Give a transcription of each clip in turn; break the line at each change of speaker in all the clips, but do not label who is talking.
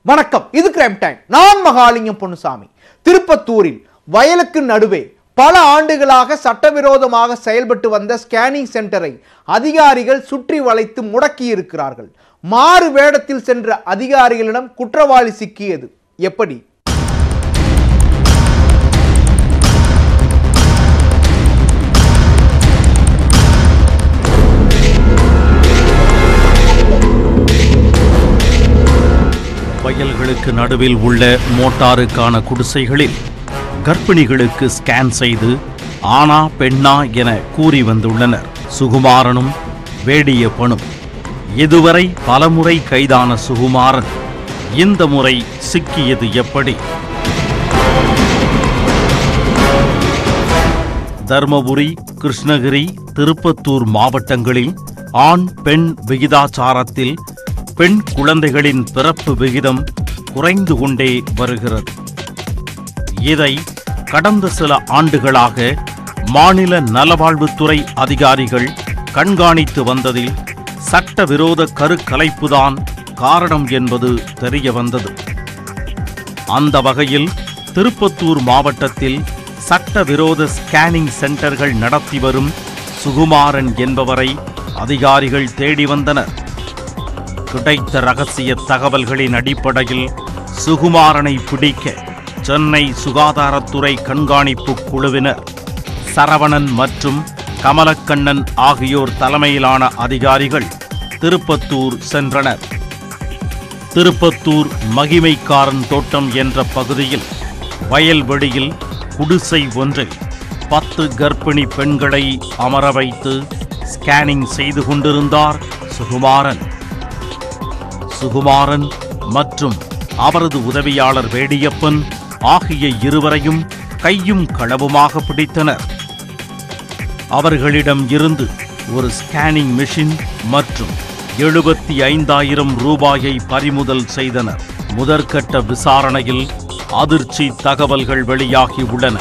வணக்கம், இது crime time. நான் மகாலிங்கம் பொன்னுசாமி. திருப்பத்தூரில் வயலுக்கு நடுவே பல ஆண்டுகளாக சட்டவிரோதமாக செயல்பட்டு வந்த ஸ்கேனிங் சென்டரை அதிகாரிகள் சுற்றி வளைத்து முடக்கியிருக்கிறார்கள். மாறு வேடத்தில் சென்ற அதிகாரிகளிடம் குற்றவாளி சிக்கியது எப்படி?
வயல்களுக்கு நடுவில் உள்ள மோட்டாருக்கான குடிசைகளில் கர்ப்பிணிகளுக்கு ஸ்கேன் செய்து ஆனா பெண்ணா என கூறி வந்துள்ளனர் சுகுமாரனும் வேடியப்பனும். இதுவரை பலமுறை கைதான சுகுமாரன் இந்த முறை சிக்கியது எப்படி? தர்மபுரி, கிருஷ்ணகிரி, திருப்பத்தூர் மாவட்டங்களில் ஆண் பெண் விகிதாச்சாரத்தில் பெண் குழந்தைகளின் பிறப்பு விகிதம் குறைந்து கொண்டே வருகிறது. இதை கடந்த சில ஆண்டுகளாக மாநில நலவாழ்வுத்துறை அதிகாரிகள் கண்காணித்து வந்ததில் சட்டவிரோத கருக்கலைப்புதான் காரணம் என்பது தெரிய வந்தது. அந்த வகையில் திருப்பத்தூர் மாவட்டத்தில் சட்டவிரோத ஸ்கேனிங் சென்டர்கள் நடத்தி வரும் சுகுமாரன் என்பவரை அதிகாரிகள் தேடி வந்தனர். கிடைத்த ரகசிய தகவல்களின் அடிப்படையில் சுகுமாரனை பிடிக்க சென்னை சுகாதாரத்துறை கண்காணிப்பு குழுவினர் சரவணன் மற்றும் கமலக்கண்ணன் ஆகியோர் தலைமையிலான அதிகாரிகள் திருப்பத்தூர் சென்றனர். திருப்பத்தூர் மகிமைக்காரன் தோட்டம் என்ற பகுதியில் வயல்வெளியில் குடிசை ஒன்றில் 10 கர்ப்பிணி பெண்களை அமர வைத்து ஸ்கேனிங் செய்து கொண்டிருந்தார் சுகுமாரன். சுகுமாரன் மற்றும் அவரது உதவியாளர் வேடியப்பன் ஆகிய இருவரையும் கையும் களவுமாக பிடித்தனர். அவர்களிடம் இருந்து ஒரு ஸ்கேனிங் மெஷின் மற்றும் 75,000 ரூபாயை பறிமுதல் செய்தனர். முதற்கட்ட விசாரணையில் அதிர்ச்சி தகவல்கள் வெளியாகியுள்ளன.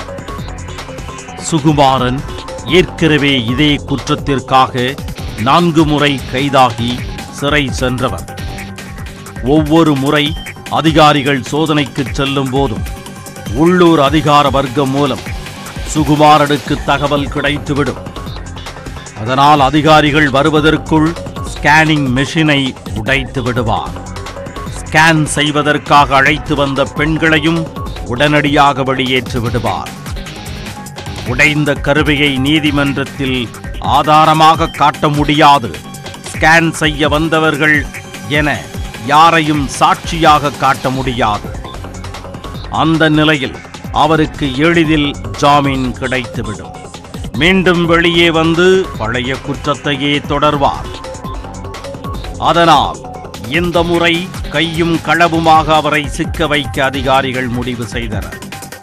சுகுமாரன் ஏற்கனவே இதே குற்றத்திற்காக 4 முறை கைதாகி சிறை சென்றவர். ஒவ்வொரு முறை அதிகாரிகள் சோதனைக்கு செல்லும் போதும் உள்ளூர் அதிகார வர்க்கம் மூலம் சுகுமாரனுக்கு தகவல் கிடைத்துவிடும். அதனால் அதிகாரிகள் வருவதற்குள் ஸ்கேனிங் மெஷினை உடைத்து விடுவார். ஸ்கேன் செய்வதற்காக அழைத்து வந்த பெண்களையும் உடனடியாக வெளியேற்றி விடுவார். உடைந்த கருவியை நீதிமன்றத்தில் ஆதாரமாக காட்ட முடியாது. ஸ்கேன் செய்ய வந்தவர்கள் என யாரையும் சாட்சியாக காட்ட முடியாது. அந்த நிலையில் அவருக்கு எளிதில் ஜாமீன் கிடைத்துவிடும். மீண்டும் வெளியே வந்து பழைய குற்றத்தையே தொடர்வார். அதனால் இந்த முறை கையும் களவுமாக அவரை சிக்க வைக்க அதிகாரிகள் முடிவு செய்தனர்.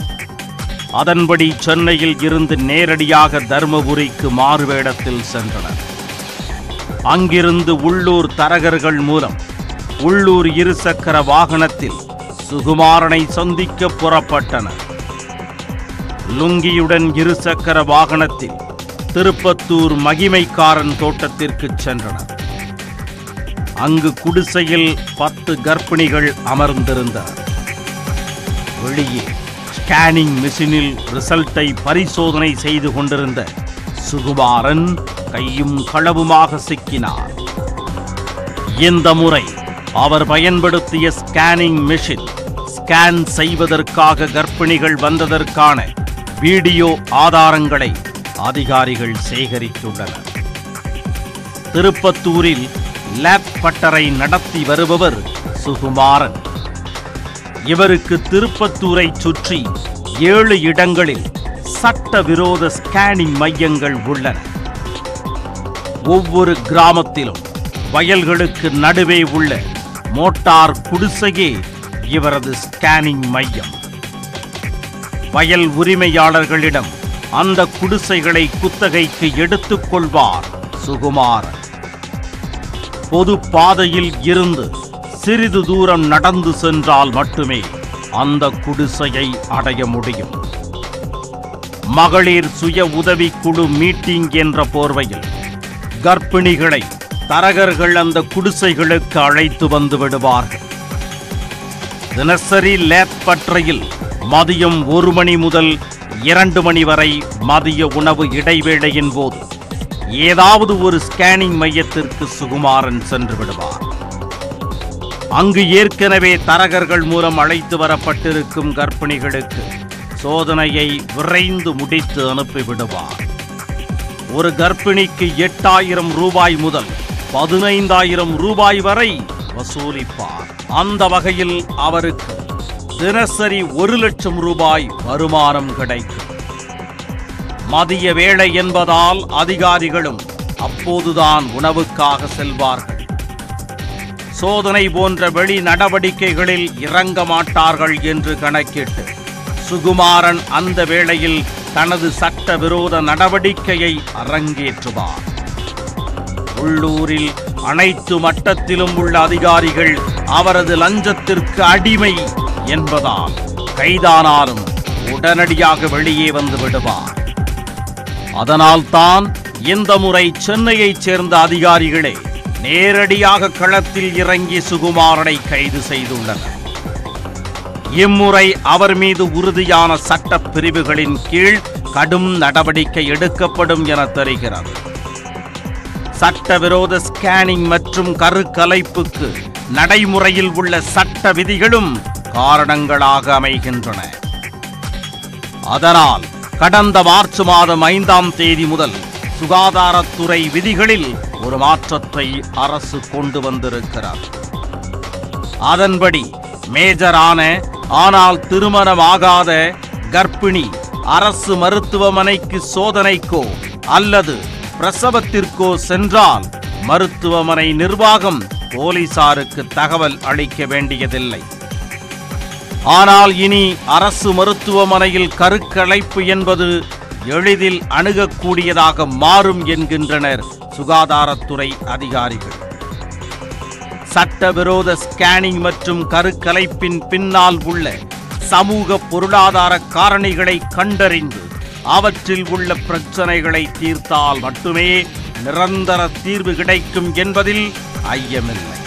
அதன்படி சென்னையில் இருந்து நேரடியாக தர்மபுரிக்கு மாறுவேடத்தில் சென்றனர். அங்கிருந்து உள்ளூர் தரகர்கள் மூலம் உள்ளூர் இருசக்கர வாகனத்தில் சுகுமாரனை சந்திக்க புறப்பட்டனர். லுங்கியுடன் இருசக்கர வாகனத்தில் திருப்பத்தூர் மகிமைக்காரன் தோட்டத்திற்கு சென்றனர். அங்கு குடிசையில் 10 கர்ப்பிணிகள் அமர்ந்திருந்தனர். வெளியே ஸ்கேனிங் மெஷினில் ரிசல்ட்டை பரிசோதனை செய்து கொண்டிருந்த சுகுமாரன் கையும் களவுமாக சிக்கினார். இந்த முறை அவர் பயன்படுத்திய ஸ்கேனிங் மெஷின் ஸ்கேன் செய்வதற்காக கர்ப்பிணிகள் வந்ததற்கான வீடியோ ஆதாரங்களை அதிகாரிகள் சேகரித்துள்ளனர். திருப்பத்தூரில் லேப் பட்டறை நடத்தி வருபவர் சுகுமாரன். இவருக்கு திருப்பத்தூரை சுற்றி 7 இடங்களில் சட்டவிரோத ஸ்கேனிங் மையங்கள் உள்ளன. ஒவ்வொரு கிராமத்திலும் வயல்களுக்கு நடுவே உள்ள மோட்டார் குடிசையே இவரது ஸ்கேனிங் மையம். வயல் உரிமையாளர்களிடம் அந்த குடிசைகளை குத்தகைக்கு எடுத்துக் கொள்வார் சுகுமாரன். பொது பாதையில் இருந்து சிறிது தூரம் நடந்து சென்றால் மட்டுமே அந்த குடிசையை அடைய முடியும். மகளிர் சுய உதவிக்குழு மீட்டிங் என்ற போர்வையில் கர்ப்பிணிகளை தரகர்கள் அந்த குடிசைகளுக்கு அழைத்து வந்து விடுவார்கள். தினசரி லேத் பட்டறையில் மதியம் 1 மணி முதல் 2 மணி வரை மதிய உணவு இடைவேளையின் போது ஏதாவது ஒரு ஸ்கேனிங் மையத்திற்கு சுகுமாரன் சென்று விடுவார். அங்கு ஏற்கனவே தரகர்கள் மூலம் அழைத்து வரப்பட்டிருக்கும் கர்ப்பிணிகளுக்கு சோதனையை விரைந்து முடித்து அனுப்பிவிடுவார். ஒரு கர்ப்பிணிக்கு 8,000 ரூபாய் முதல் 15,000 ரூபாய் வரை வசூலிப்பார். அந்த வகையில் அவருக்கு தினசரி 1 லட்சம் ரூபாய் வருமானம் கிடைக்கும். மதிய வேளை என்பதால் அதிகாரிகளும் அப்போதுதான் உணவுக்காக செல்வார்கள். சோதனை போன்ற வெளி நடவடிக்கைகளில் இறங்க மாட்டார்கள் என்று கணக்கிட்டு சுகுமாரன் அந்த வேளையில் தனது சட்டவிரோத நடவடிக்கையை அரங்கேற்றுவார். உள்ளூரில் அனைத்து மட்டத்திலும் உள்ள அதிகாரிகள் அவரது லஞ்சத்திற்கு அடிமை என்பதால் கைதானாலும் உடனடியாக வெளியே வந்து விடுவார். அதனால்தான் இந்த முறை சென்னையைச் சேர்ந்த அதிகாரிகளே நேரடியாக களத்தில் இறங்கி சுகுமாரனை கைது செய்துள்ளனர். இம்முறை அவர் மீது உறுதியான சட்ட பிரிவுகளின் கீழ் கடும் நடவடிக்கை எடுக்கப்படும் என தெரிகிறது. சட்டவிரோத ஸ்கேனிங் மற்றும் கருக்கலைப்புக்கு நடைமுறையில் உள்ள சட்ட விதிகளும் காரணங்களாக அமைகின்றன. அதனால் கடந்த மார்ச் மாதம் 5ஆம் தேதி முதல் சுகாதாரத்துறை விதிகளில் ஒரு மாற்றத்தை அரசு கொண்டு வந்திருக்கிறது. அதன்படி மேஜரான ஆனால் திருமணமாகாத கர்ப்பிணி அரசு மருத்துவமனைக்கு சோதனைக்கோ அல்லது பிரசவத்திற்கோ சென்றால் மருத்துவமனை நிர்வாகம் போலீசாருக்கு தகவல் அளிக்க வேண்டியதில்லை. ஆனால் இனி அரசு மருத்துவமனையில் கருக்கலைப்பு என்பது எளிதில் அணுகக்கூடியதாக மாறும் என்கின்றனர் சுகாதாரத்துறை அதிகாரிகள். சட்டவிரோத ஸ்கேனிங் மற்றும் கருக்கலைப்பின் பின்னால் உள்ள சமூக பொருளாதார காரணிகளை கண்டறிந்து அவற்றில் உள்ள பிரச்சனைகளை தீர்த்தால் மட்டுமே நிரந்தர தீர்வு கிடைக்கும் என்பதில் ஐயமில்லை.